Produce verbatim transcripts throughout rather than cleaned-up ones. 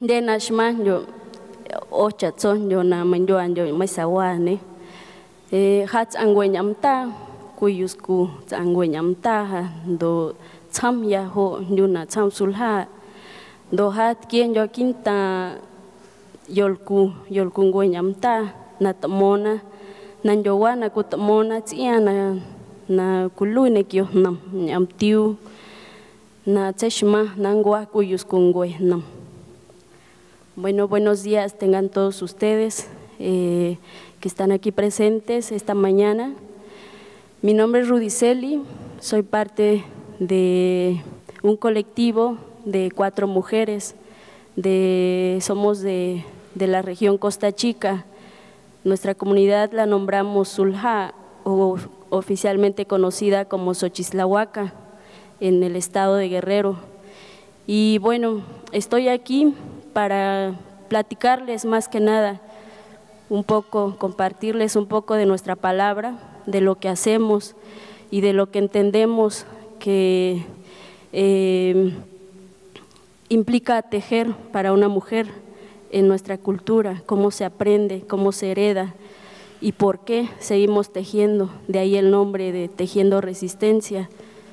de nashma yo ocha son yo na manjo anjo maisawane eh hat angwenyamta kuyusku angwenyamta do cham ya ho yuna cham sulha do hat kien yo kinta yolku yolku ngwenyamta na tamona nan yo wana ku tamona tsiana na kulune kyo nam nyamtiu na cheshma nangwa kuyusku ngwenam. Bueno, buenos días tengan todos ustedes eh, que están aquí presentes esta mañana. Mi nombre es Rudiceli, soy parte de un colectivo de cuatro mujeres, de, somos de, de la región Costa Chica. Nuestra comunidad la nombramos Sulha, o oficialmente conocida como Xochislahuaca, en el estado de Guerrero. Y bueno, estoy aquí para platicarles más que nada un poco, compartirles un poco de nuestra palabra, de lo que hacemos y de lo que entendemos que eh, implica tejer para una mujer en nuestra cultura, cómo se aprende, cómo se hereda y por qué seguimos tejiendo, de ahí el nombre de Tejiendo Resistencia.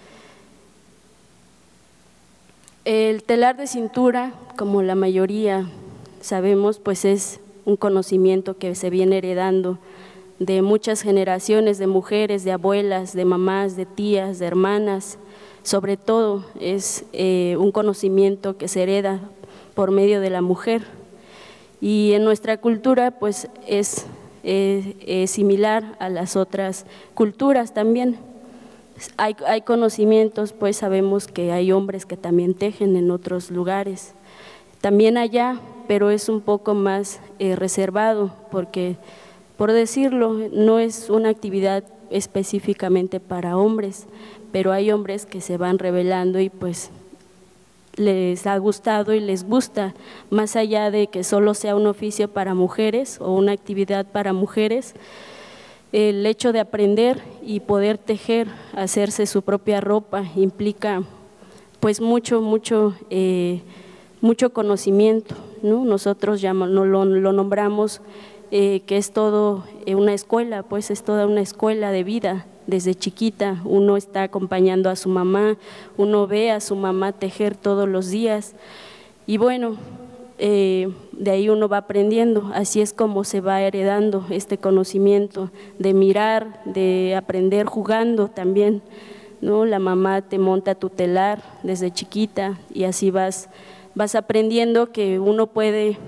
El telar de cintura, como la mayoría sabemos, pues es un conocimiento que se viene heredando de muchas generaciones de mujeres, de abuelas, de mamás, de tías, de hermanas. Sobre todo es eh, un conocimiento que se hereda por medio de la mujer. Y en nuestra cultura pues es, es, es similar a las otras culturas también. Hay, hay conocimientos, pues sabemos que hay hombres que también tejen en otros lugares, también allá, pero es un poco más eh, reservado porque, por decirlo, no es una actividad específicamente para hombres, pero hay hombres que se van revelando y pues les ha gustado y les gusta, más allá de que solo sea un oficio para mujeres o una actividad para mujeres. El hecho de aprender y poder tejer, hacerse su propia ropa, implica pues mucho, mucho, eh, mucho conocimiento, ¿no? Nosotros ya lo, lo nombramos eh, que es todo una escuela, pues es toda una escuela de vida. Desde chiquita uno está acompañando a su mamá, uno ve a su mamá tejer todos los días y bueno, Eh, de ahí uno va aprendiendo, así es como se va heredando este conocimiento de mirar, de aprender jugando también, ¿no? La mamá te monta tu telar desde chiquita y así vas, vas aprendiendo que uno puede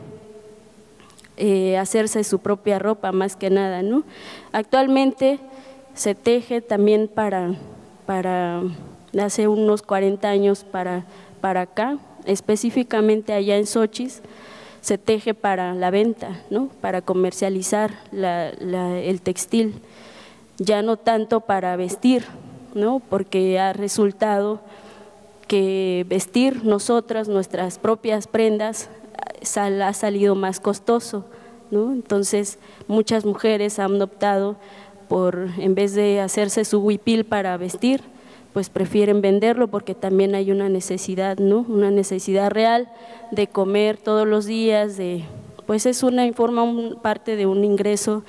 eh, hacerse su propia ropa más que nada, ¿no? Actualmente se teje también para, para hace unos cuarenta años para, para acá, específicamente allá en Xochis, se teje para la venta, ¿no? Para comercializar la, la, el textil, ya no tanto para vestir, ¿no? Porque ha resultado que vestir nosotras, nuestras propias prendas, sal, ha salido más costoso, ¿no? Entonces muchas mujeres han optado por, en vez de hacerse su huipil para vestir, pues prefieren venderlo porque también hay una necesidad, ¿no? Una necesidad real de comer todos los días, de, pues es una forma, un, parte de un ingreso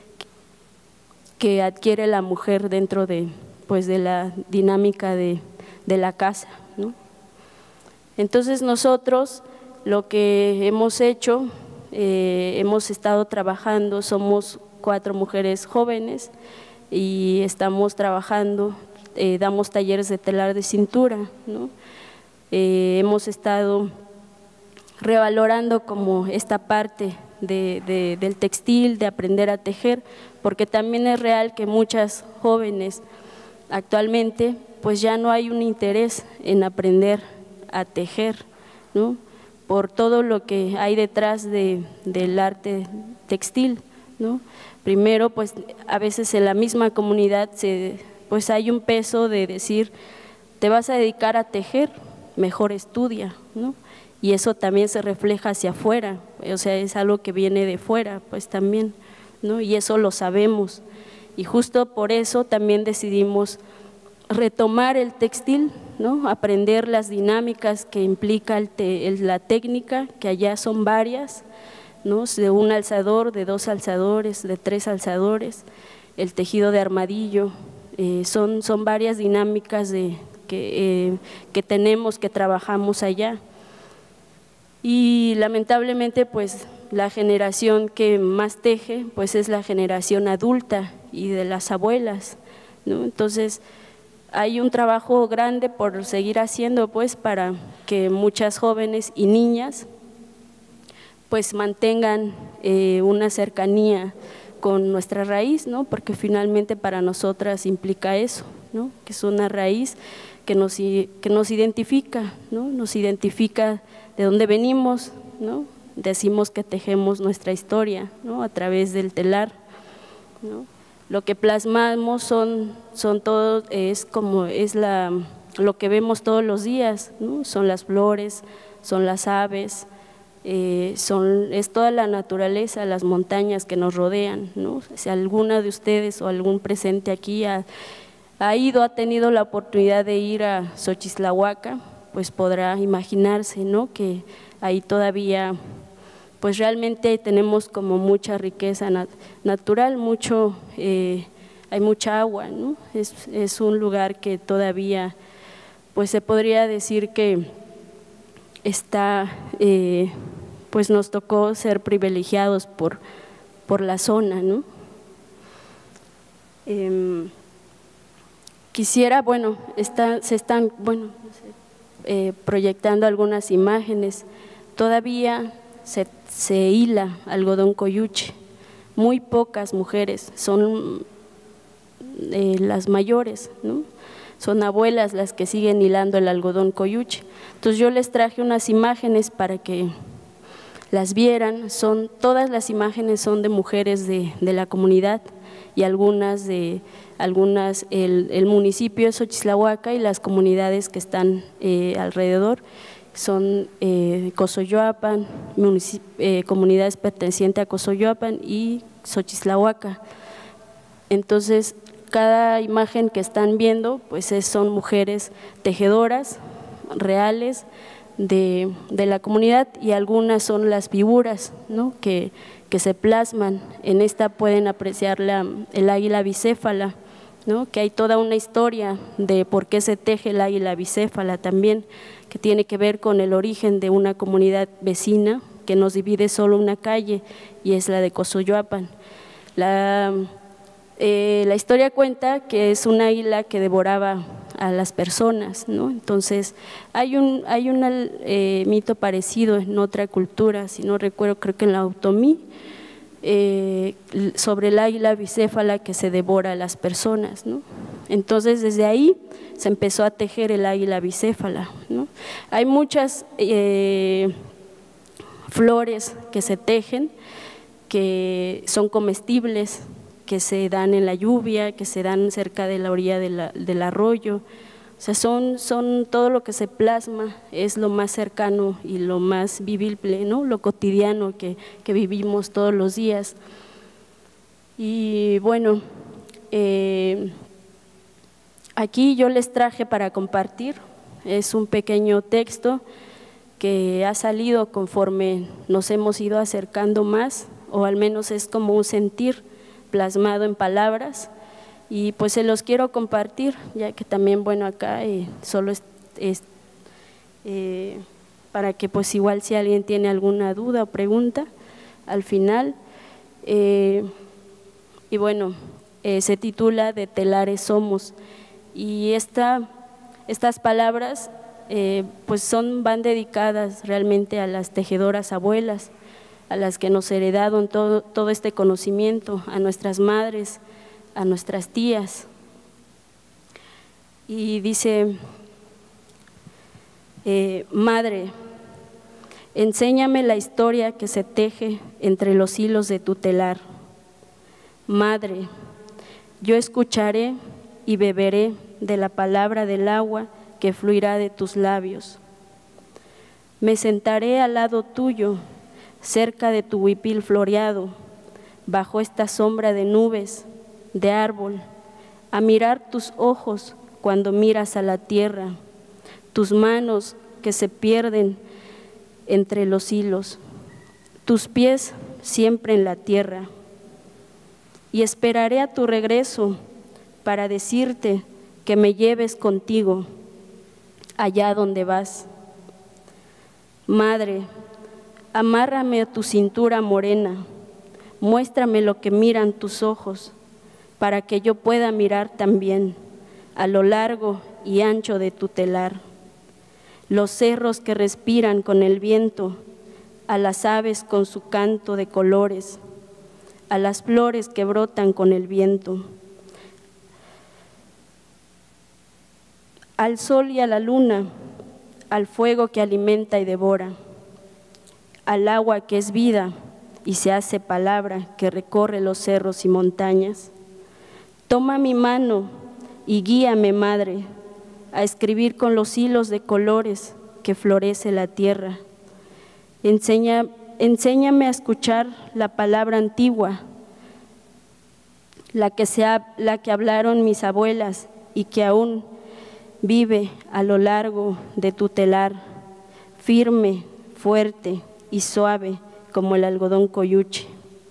que adquiere la mujer dentro de, pues de la dinámica de, de la casa, ¿no? Entonces nosotros lo que hemos hecho, eh, hemos estado trabajando, somos cuatro mujeres jóvenes y estamos trabajando. Eh, damos talleres de telar de cintura, ¿no? Eh, hemos estado revalorando como esta parte de, de, del textil, de aprender a tejer, porque también es real que muchas jóvenes actualmente pues ya no hay un interés en aprender a tejer, ¿no? Por todo lo que hay detrás de, del arte textil, ¿no? Primero pues a veces en la misma comunidad se pues hay un peso de decir, te vas a dedicar a tejer, mejor estudia, ¿no? Y eso también se refleja hacia afuera, o sea, es algo que viene de fuera, pues también, ¿no? Y eso lo sabemos, y justo por eso también decidimos retomar el textil, ¿no? Aprender las dinámicas que implica el te, el, la técnica, que allá son varias, ¿no? De un alzador, de dos alzadores, de tres alzadores, el tejido de armadillo, eh, son, son varias dinámicas de, que, eh, que tenemos, que trabajamos allá. Y lamentablemente pues la generación que más teje pues es la generación adulta y de las abuelas, ¿no? Entonces hay un trabajo grande por seguir haciendo pues para que muchas jóvenes y niñas pues mantengan eh, una cercanía con nuestra raíz, ¿no? Porque finalmente para nosotras implica eso, ¿no? Que es una raíz que nos, que nos identifica, ¿no? Nos identifica de dónde venimos, ¿no? Decimos que tejemos nuestra historia, ¿no? A través del telar, ¿no? Lo que plasmamos son, son todo, es como es la, lo que vemos todos los días, ¿no? Son las flores, son las aves, eh, son, es toda la naturaleza, las montañas que nos rodean, ¿no? Si alguna de ustedes o algún presente aquí ha, ha ido, ha tenido la oportunidad de ir a Xochislahuaca, pues podrá imaginarse, ¿no? Que ahí todavía pues realmente tenemos como mucha riqueza nat natural, mucho, eh, hay mucha agua, ¿no? Es, es un lugar que todavía pues se podría decir que está, eh, pues nos tocó ser privilegiados por, por la zona, ¿no? Eh, quisiera, bueno, está, se están, bueno, no sé, eh, proyectando algunas imágenes, todavía se, se hila algodón coyuche, muy pocas mujeres, son eh, las mayores, ¿no? Son abuelas las que siguen hilando el algodón coyuche. Entonces yo les traje unas imágenes para que las vieran, son, todas las imágenes son de mujeres de, de la comunidad y algunas de, algunas, el, el municipio de Xochislahuaca y las comunidades que están eh, alrededor, son eh, Cosoyoapan, eh, comunidades pertenecientes a Cosoyoapan y Xochislahuaca. Entonces, cada imagen que están viendo, pues es, son mujeres tejedoras reales de, de la comunidad y algunas son las figuras, ¿no? que, que se plasman. En esta pueden apreciar la, el águila bicéfala, ¿no? Que hay toda una historia de por qué se teje el águila bicéfala también, que tiene que ver con el origen de una comunidad vecina que nos divide solo una calle y es la de Cosoyoapan. La, eh, la historia cuenta que es un águila que devoraba a las personas, ¿no? Entonces hay un hay un eh, mito parecido en otra cultura, si no recuerdo, creo que en la otomí, eh, sobre el águila bicéfala que se devora a las personas, ¿no? Entonces desde ahí se empezó a tejer el águila bicéfala, ¿no? Hay muchas eh, flores que se tejen, que son comestibles, que se dan en la lluvia, que se dan cerca de la orilla de la, del arroyo, o sea, son, son todo lo que se plasma, es lo más cercano y lo más vivible, ¿no? Lo cotidiano que, que vivimos todos los días. Y bueno, eh, aquí yo les traje para compartir, es un pequeño texto que ha salido conforme nos hemos ido acercando más, o al menos es como un sentir plasmado en palabras, y pues se los quiero compartir, ya que también, bueno, acá eh, solo es, es eh, para que pues igual si alguien tiene alguna duda o pregunta al final, eh, y bueno, eh, se titula De telares somos, y esta, estas palabras eh, pues son, van dedicadas realmente a las tejedoras abuelas, a las que nos heredaron todo, todo este conocimiento, a nuestras madres, a nuestras tías. Y dice, eh, madre, enséñame la historia que se teje entre los hilos de tu telar. Madre, yo escucharé y beberé de la palabra del agua que fluirá de tus labios. Me sentaré al lado tuyo, cerca de tu huipil floreado, bajo esta sombra de nubes, de árbol, a mirar tus ojos cuando miras a la tierra, tus manos que se pierden entre los hilos, tus pies siempre en la tierra. Y esperaré a tu regreso para decirte que me lleves contigo allá donde vas. Madre, amárrame a tu cintura morena, muéstrame lo que miran tus ojos, para que yo pueda mirar también a lo largo y ancho de tu telar, los cerros que respiran con el viento, a las aves con su canto de colores, a las flores que brotan con el viento, al sol y a la luna, al fuego que alimenta y devora, al agua que es vida y se hace palabra que recorre los cerros y montañas. Toma mi mano y guíame, Madre, a escribir con los hilos de colores que florece la tierra. Enseña, enséñame a escuchar la palabra antigua, la que, se ha, la que hablaron mis abuelas y que aún vive a lo largo de tu telar, firme, fuerte y suave como el algodón coyuche.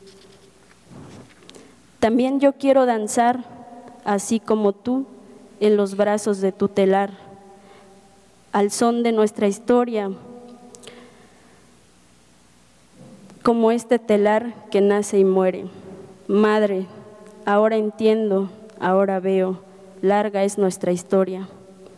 También yo quiero danzar, así como tú, en los brazos de tu telar, al son de nuestra historia, como este telar que nace y muere. Madre, ahora entiendo, ahora veo, larga es nuestra historia.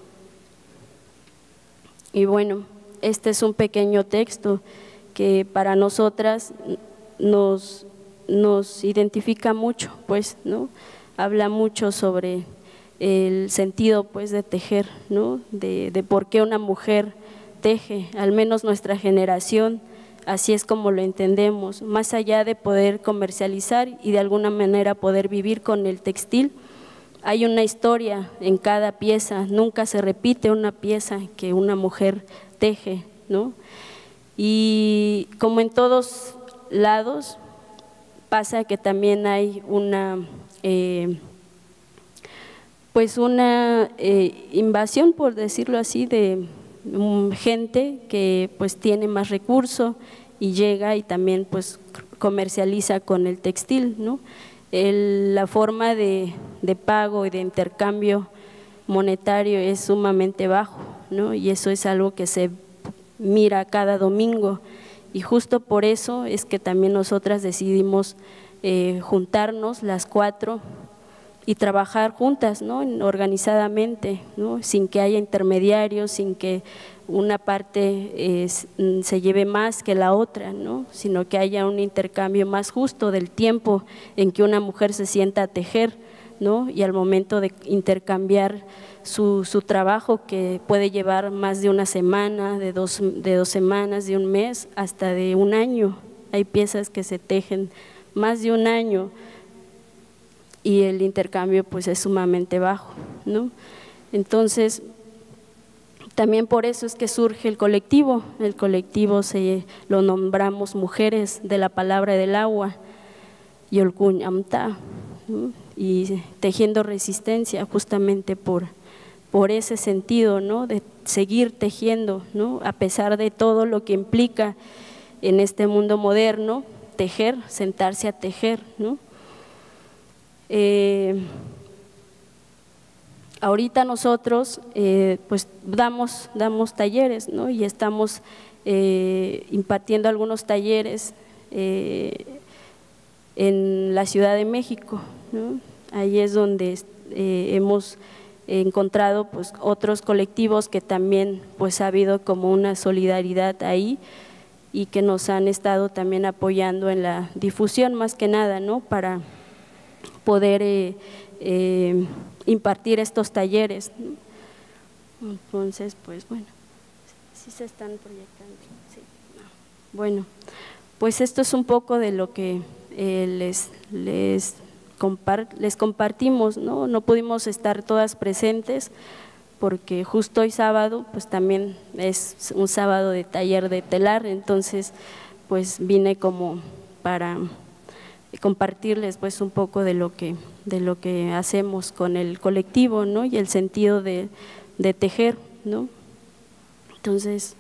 Y bueno, este es un pequeño texto que para nosotras nos, nos identifica mucho, pues, ¿no? Habla mucho sobre el sentido, pues, de tejer, ¿no? De, de por qué una mujer teje, al menos nuestra generación, así es como lo entendemos, más allá de poder comercializar y de alguna manera poder vivir con el textil. Hay una historia en cada pieza, nunca se repite una pieza que una mujer teje, ¿no? Y como en todos lados, pasa que también hay una, eh, pues una eh, invasión, por decirlo así, de um, gente que pues tiene más recursos y llega y también pues comercializa con el textil, ¿no? El, la forma de, de pago y de intercambio monetario es sumamente bajo, ¿no? Y eso es algo que se mira cada domingo, y justo por eso es que también nosotras decidimos eh, juntarnos las cuatro y trabajar juntas, ¿no? Organizadamente, ¿no? Sin que haya intermediarios, sin que una parte eh, se lleve más que la otra, ¿no? Sino que haya un intercambio más justo del tiempo en que una mujer se sienta a tejer, ¿no? Y al momento de intercambiar su, su trabajo, que puede llevar más de una semana, de dos, de dos semanas, de un mes, hasta de un año. Hay piezas que se tejen más de un año y el intercambio pues es sumamente bajo, ¿no? Entonces, también por eso es que surge el colectivo. El colectivo se lo nombramos Mujeres de la Palabra del Agua, Yolkun Amta, ¿no? Y tejiendo resistencia, justamente por, por ese sentido, ¿no? De seguir tejiendo, ¿no? A pesar de todo lo que implica en este mundo moderno, tejer, sentarse a tejer, ¿no? Eh, ahorita nosotros eh, pues damos, damos talleres, ¿no? Y estamos eh, impartiendo algunos talleres eh, en la Ciudad de México, ¿no? Ahí es donde eh, hemos encontrado pues otros colectivos que también pues ha habido como una solidaridad ahí y que nos han estado también apoyando en la difusión, más que nada, ¿no? Para poder eh, eh, impartir estos talleres, ¿no? Entonces, pues bueno, sí se están proyectando. Sí. Bueno, pues esto es un poco de lo que eh, les, les, compart, les compartimos, ¿no? No pudimos estar todas presentes porque justo hoy sábado, pues también es un sábado de taller de telar, entonces pues vine como para compartirles pues un poco de lo que de lo que hacemos con el colectivo, ¿no? Y el sentido de, de tejer, ¿no? Entonces,